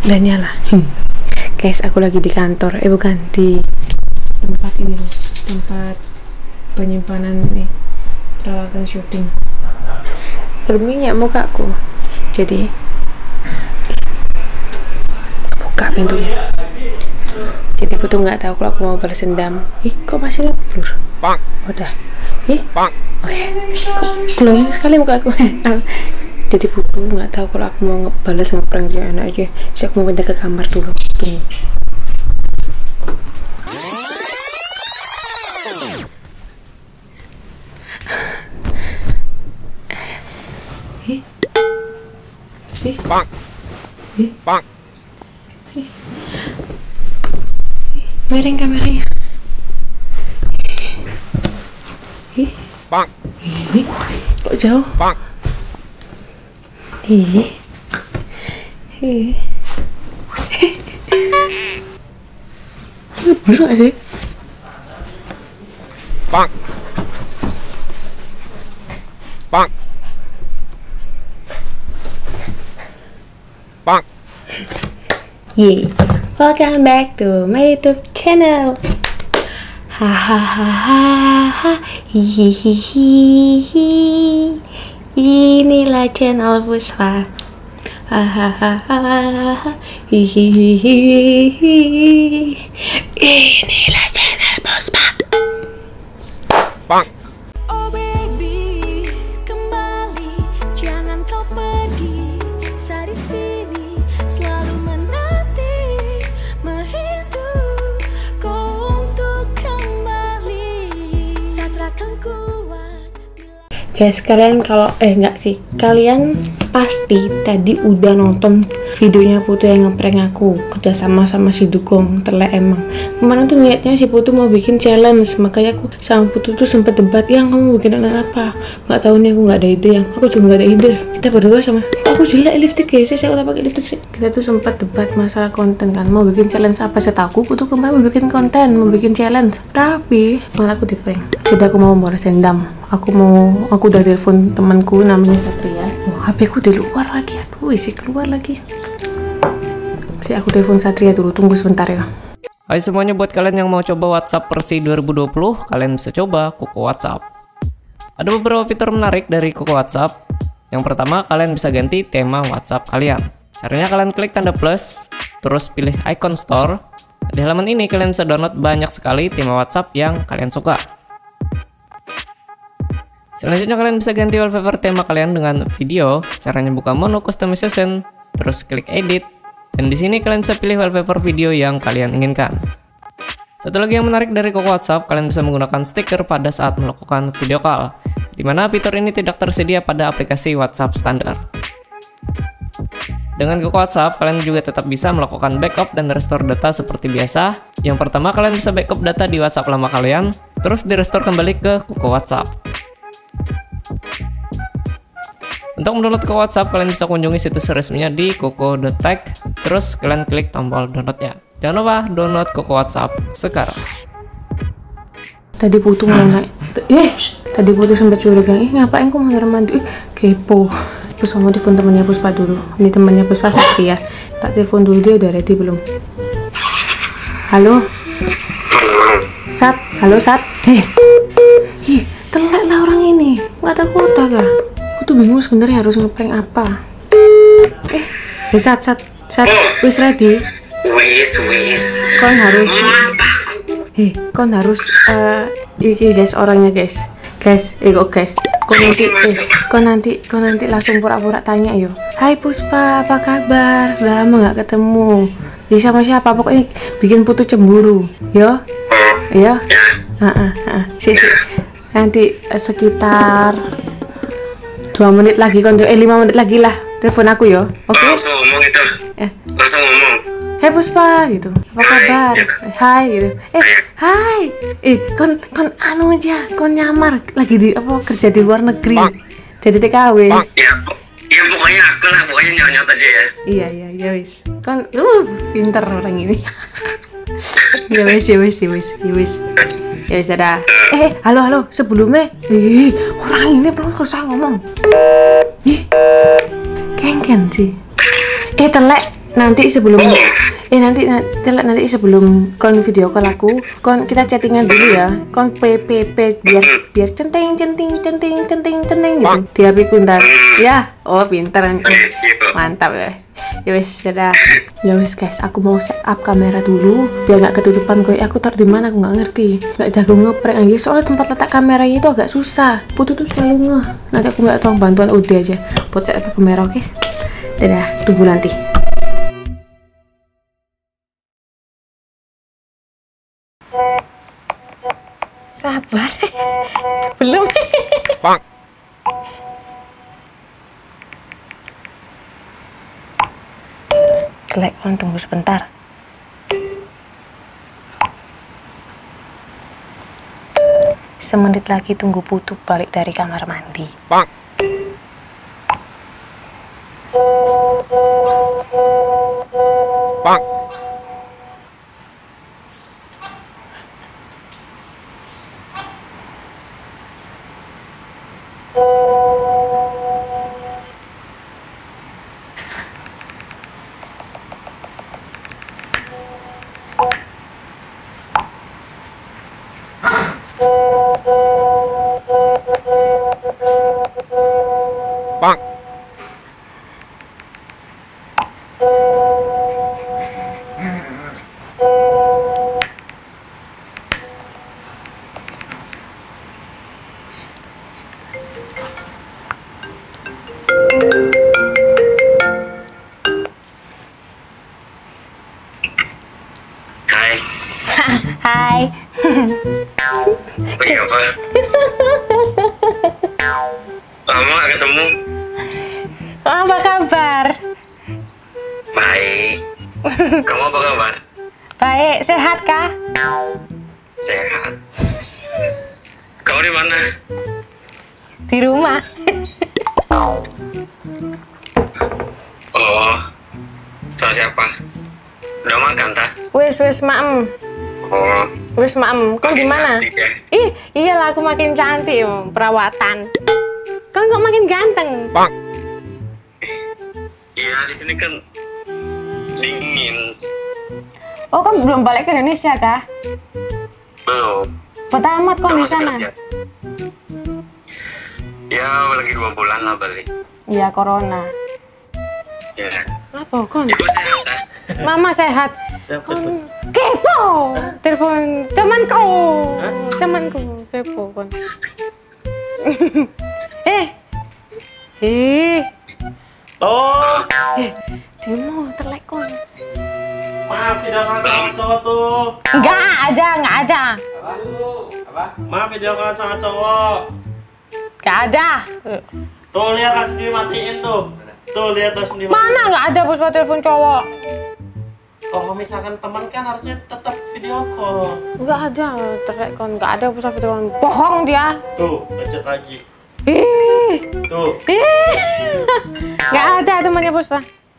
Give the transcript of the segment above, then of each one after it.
udah nyala. Guys, aku lagi di kantor, bukan di tempat ini loh, tempat penyimpanan nih peralatan syuting. Berminyak mukaku, jadi buka pintunya. Jadi Putu nggak tahu kalau aku mau balas dendam. Kok masih ngeblur? Udah. Oh ya, belum sekali mukaku. Jadi Putu nggak tahu kalau aku mau balas ngeprank dia anak aja. Jadi aku mau pindah ke kamar dulu. Tunggu. Miring kameranya. Kok jauh? Bener gak sih? Welcome back to my YouTube channel. Hahaha, hihihihi. Inilah channel Puspa. Hahaha, hihihihi. Inilah channel Puspa. Oh baby, kembali, jangan kau pergi. Dari sini selalu menanti, merindu kau untuk kembali. Saat akan kuat. Guys, kalian kalau enggak sih, kalian pasti tadi udah nonton videonya Putu yang ngeprank aku kerjasama sama si Dugong. Telek emang kemarin tuh niatnya si Putu mau bikin challenge, makanya aku sama Putu tuh sempet debat, yang kamu bikin apa, nggak tahu nih, aku nggak ada ide, yang aku juga nggak ada ide. Kita berdua sama, aku jelek lipstick ya, saya udah pakai lipstick sih. Kita tuh sempat debat masalah konten kan, mau bikin challenge apa. Saya tahu Putu kemarin mau bikin konten, mau bikin challenge, tapi malah aku di-prank. Jadi aku mau balas dendam. Aku udah telepon temanku namanya Satria. HP ku di luar lagi, aduh isi keluar lagi. Aku telepon Satria dulu, tunggu sebentar ya. Hai semuanya, buat kalian yang mau coba WhatsApp versi 2020, kalian bisa coba Koko WhatsApp. Ada beberapa fitur menarik dari Koko WhatsApp. Yang pertama, kalian bisa ganti tema WhatsApp kalian. Caranya kalian klik tanda plus, terus pilih icon store. Di halaman ini kalian bisa download banyak sekali tema WhatsApp yang kalian suka. Selanjutnya kalian bisa ganti wallpaper tema kalian dengan video. Caranya buka menu customization, terus klik edit, dan di sini kalian bisa pilih wallpaper video yang kalian inginkan. Satu lagi yang menarik dari Koko WhatsApp, kalian bisa menggunakan stiker pada saat melakukan video call, dimana fitur ini tidak tersedia pada aplikasi WhatsApp standar. Dengan Koko WhatsApp, kalian juga tetap bisa melakukan backup dan restore data seperti biasa. Yang pertama, kalian bisa backup data di WhatsApp lama kalian, terus di-restore kembali ke Koko WhatsApp. Untuk mendownload ke WhatsApp, kalian bisa kunjungi situs resminya di koko.tech, terus kalian klik tombol downloadnya. Jangan lupa download Koko WhatsApp sekarang. Tadi Putu mau naik, tadi Putu sempat curiga, ngapain kok mau mandi, kepo. Terus mau telepon temannya Puspa dulu. Ini temannya Puspa, Satria. Tak telepon dulu, dia udah ready belum? Halo? Sat, halo Sat. Telek lah orang ini, nggak ada kuota kah? Aku tuh bingung sebenarnya harus ngeprank apa. Sat, wis ready? Wis. Kon harus, iki guys orangnya guys. Kau nanti langsung pura-pura tanya yo. Hai Puspa, apa kabar? Udah lama nggak ketemu. Sama siapa? Pokoknya bikin Putu cemburu, yo. Iya. Sih. Nanti sekitar 2 menit lagi 5 menit lagi lah telepon aku yo. Oke? Langsung ngomong itu. Langsung ngomong. Hai Puspa gitu. Apa kabar? Hai gitu. Hai. Kon anu aja, kon nyamar lagi di kerja di luar negeri. Jadi TKW. Ya pokoknya aku lah, pokoknya nyot aja ya. Iya wis. Kon pinter orang ini. Ya wis. Ya sudah. Halo, sebelumnya orang ini belum selesai ngomong. Kengken sih. Telek, nanti sebelum nanti sebelum kon video call aku, kon kita chattingan dulu ya. Kon PPP biar centeng gitu di HP ku ntar. Ya, oh pinter aku. Mantap ya. Ya wes, dadah. Ya wes guys, aku mau set up kamera dulu biar nggak ketutupan. Kok aku taruh di mana aku nggak ngerti. Nggak jago ngeprank lagi soalnya tempat letak kameranya itu agak susah. Putu tuh selalu ngeh. Nanti aku nggak tolong bantuan Ude aja buat set up kamera, oke? Dadah, tunggu nanti. Sabar, belum. Kelek, kon tunggu sebentar. Semenit lagi tunggu Putu balik dari kamar mandi. Hai. Hai. Lagi apa? Lama gak ketemu. Apa kabar? Baik. Kamu apa kabar? Baik, sehat kah? Sehat. Kamu di mana? Di rumah. Oh, sama siapa? Udah makan tak? Wis maem. Oh, Wis maem. Kau makin gimana? cantik ya? Ih, iyalah aku makin cantik, perawatan. Kau kok makin ganteng? Iya, di sini kan dingin. Oh, kamu belum balik ke Indonesia kah? Belum. Pertama kau di Masih sana. kerja. Ya, lagi 2 bulan lah balik. Iya, corona. Ya. Apa kon? Ibu sehat tak? Mama sehat. Kon kepo. Telepon temanku. Temanku kepo kon. Oh, Demo terlek kon. maaf video call sama cowok tuh. Enggak ada. Maaf video call sama cowok. Enggak ada. Tuh lihat langsung dimatiin tuh. Tuh lihat langsung dimatiin. Mana enggak ada Puspa telepon cowok? Kalau misalkan teman kan harusnya tetap video call. Enggak ada terlek kon. Enggak ada Puspa telepon. Bohong dia. Tuh, ngechat lagi. Ih. Tuh. Enggak ada temannya Puspa.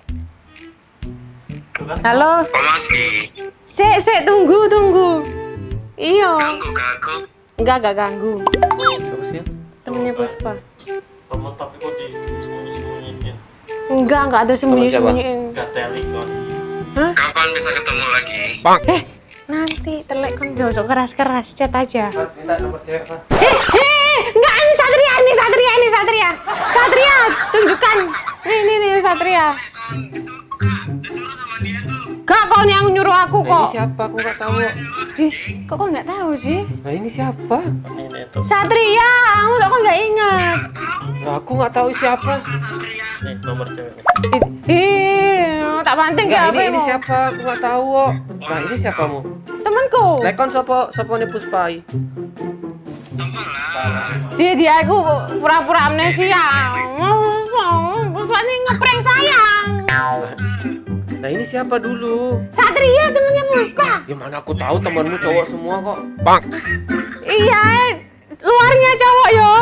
Halo. Pemaki. Sik, tunggu. Iya. Ganggu ke aku. Enggak ganggu. Siapa sih? Temennya Puspa. Kamu tapi kok disembunyi-sembunyiin? Enggak ada sembunyi-sembunyiin. Gak telepon. Hah? Kapan bisa ketemu lagi? Nanti telek kan jauh keras-keras chat aja. Minta nomor cewek, Pak. Enggak, ini Satria. Satria, tunjukkan. Nih Satria. Disuruh sama dia tuh. Kak, kau yang nyuruh aku Nah, kok. ini siapa? Aku nggak tahu. Kok nggak tahu sih? Nah ini siapa? Ini tuh. Satria, aku kok nggak ingat. Nah, aku nggak tahu siapa. Nih nomor ceweknya. Tak penting Enggak, ya ini siapa? Aku nggak tahu kok. Nah ini siapamu? Temanku. Lekon sopo nih Puspai. Dia aku pura-pura amnesia. Puspa ini ngeprank sayang. Nah ini siapa dulu? Satria temennya Puspa. Ya mana aku tahu temanmu cowok semua kok. Iya, luarnya cowok yo.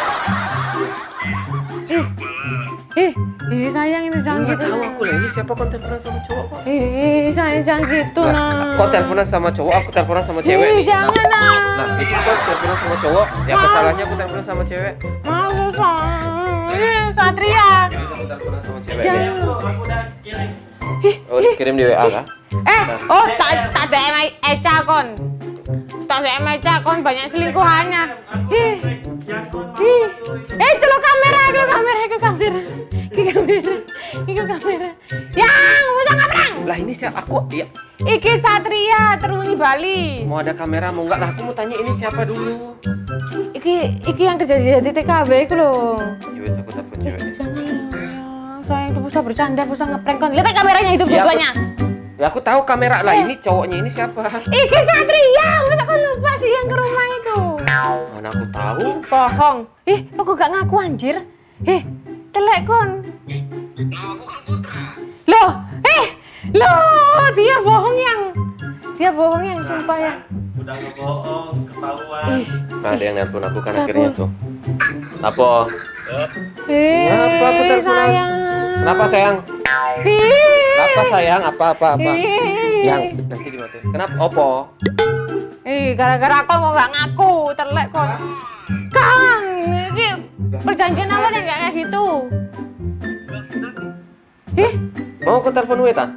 Sayang ini jangan Nggak gitu. tahu aku lah. Ini siapa kok teleponan sama cowok kok? Sayang jangan gitu nah. Kok teleponan sama cowok? Aku teleponan sama cewek. nih. Jangan nah. Nah itu kok teleponan sama cowok. Ya apa salahnya aku teleponan sama cewek? Mau Satria. Aku teleponan sama cewek. Jangan. Aku udah kirim Oh, dikirim di WA kah? Oh, tak DM Eca kon. Tak DM Eca kon banyak selingkuhannya. Itu lo kamera, itu kamera. Yang, usah kamera. Lah ini siapa? Aku ya. Iki Satria, Teruni Bali. Mau ada kamera mau enggak lah? Aku mau tanya ini siapa dulu. Iki yang kerja di TKB itu loh. Ya wes aku telepon cewek ini. Jangan ya, sayang itu bisa bercanda, bisa ngeprank kon. Lihat kameranya hidup Ya, dua-duanya. Ya aku tahu kamera lah. Ini cowoknya ini siapa? Iki Satria, masa kau lupa sih yang ke rumah itu? Mana aku tahu? Bohong. Kok gak ngaku anjir? Telek kon. Loh, dia bohong yang sumpah ya. Udah ngebohong, ketahuan. Nah, ada yang nelpon aku kan akhirnya tuh. Apa? Apa aku telepon? sayang? Kenapa sayang? Apa sayang? Apa? Yang nanti dimatiin. Kenapa? Opo? Gara-gara kau mau gak ngaku, telek kon. Kang, ini perjanjian awal yang kayak gitu. Mau aku telepon Weta?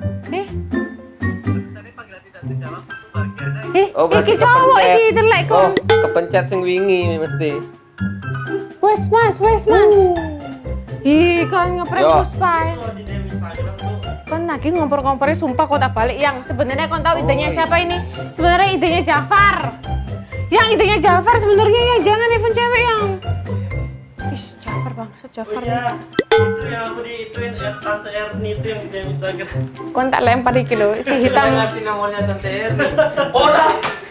Oh, Iki cowok iki telek kon. Oh, kepencet sing wingi mesti. Wes mas. Kan ngeprank Puspa. Di DM Instagram tuh. Kan lagi ngompor-ngompornya sumpah kau tak balik yang sebenarnya kon tahu idenya siapa ini? Sebenarnya idenya Jafar. Yang idenya Jafar sebenarnya ya jangan event cewek yang. Jafar bangsat Jafar. Oh iya, itu yang aku diituin Tante Erni itu yang di DM Instagram. Kon tak lempar iki lho, si hitam. Ngasih nomornya Tante Erni. Ora.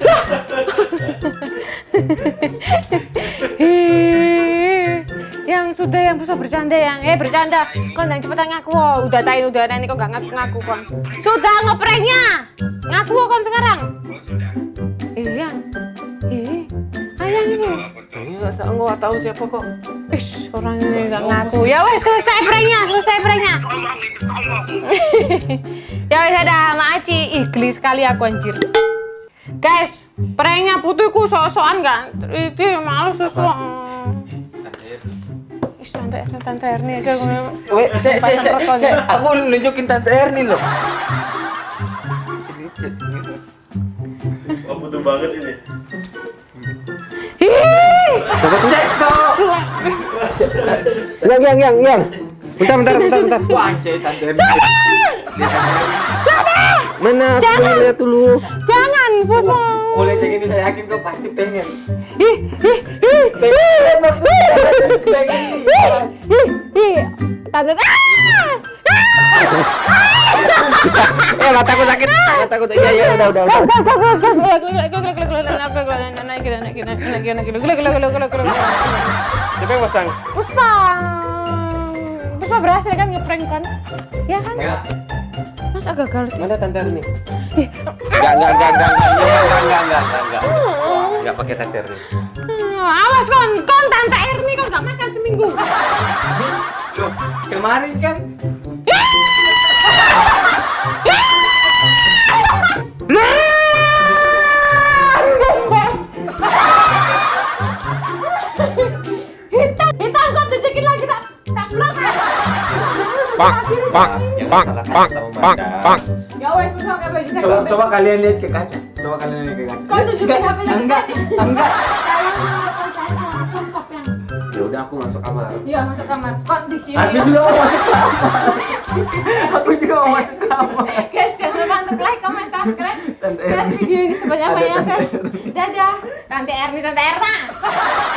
Yang sudah yang bisa bercanda yang bercanda. Kon yang cepetan ngaku. Udah tain kok gak ngaku kon. Sudah ngepranknya. Ngaku kon sekarang. Iya. Ayang itu. Ini enggak tahu siapa kok. Orang ini gak ngaku. Ya wes selesai pranknya. Ya wes ada Ma Aci. Geli sekali aku anjir. Guys, pranknya putuku sok-sokan kan. Itu malu sesuatu. Tante Erni aja gue. Aku nunjukin Tante Erni loh. Oh, butuh banget ini. Yang. Bentar. Anjay, Tante Erni. Mana? Aku lihat dulu. Jangan, Puspa. Boleh cek ini, saya yakin kau pasti pengen. Tante. Mataku sakit. Iya, udah. Siapa yang pasang? Puspa berhasil kan ngeprank kan? Ya kan? Mas agak gagal sih. Mana Tante Erni? Enggak pakai Tante Erni. Awas kon Tante Erni kau gak makan seminggu. Kemarin kan hitam kau tunjukin lagi tak blok kan? Pak. Ya wes Puspa kayak baju saya. coba kalian lihat ke kaca. Kau tunjukin HP-nya. Enggak. Stop yang. Ya udah aku masuk kamar. Iya masuk kamar. Kok di sini? Aku juga mau masuk kamar. Guys, jangan lupa untuk like, comment, subscribe, share video ini sebanyak-banyaknya. Dadah, Tante Erni.